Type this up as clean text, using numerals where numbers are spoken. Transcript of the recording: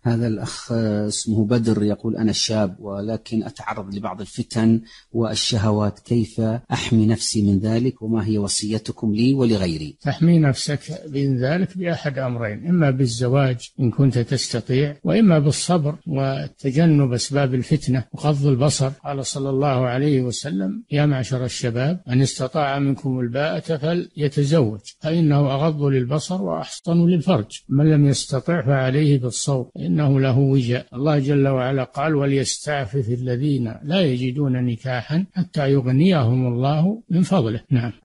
هذا الأخ اسمه بدر يقول: أنا شاب ولكن أتعرض لبعض الفتن والشهوات، كيف أحمي نفسي من ذلك، وما هي وصيتكم لي ولغيري؟ تحمي نفسك من ذلك بأحد أمرين: إما بالزواج إن كنت تستطيع، وإما بالصبر وتجنب أسباب الفتنة وغض البصر. قال صلى الله عليه وسلم: يا معشر الشباب من استطاع منكم الباءة فليتزوج فإنه أغض للبصر وأحصن للفرج، من لم يستطع فعليه بالصوم إنه له وجاء. الله جل وعلا قال: وليستعفف الذين لا يجدون نكاحا حتى يغنيهم الله من فضله. نعم.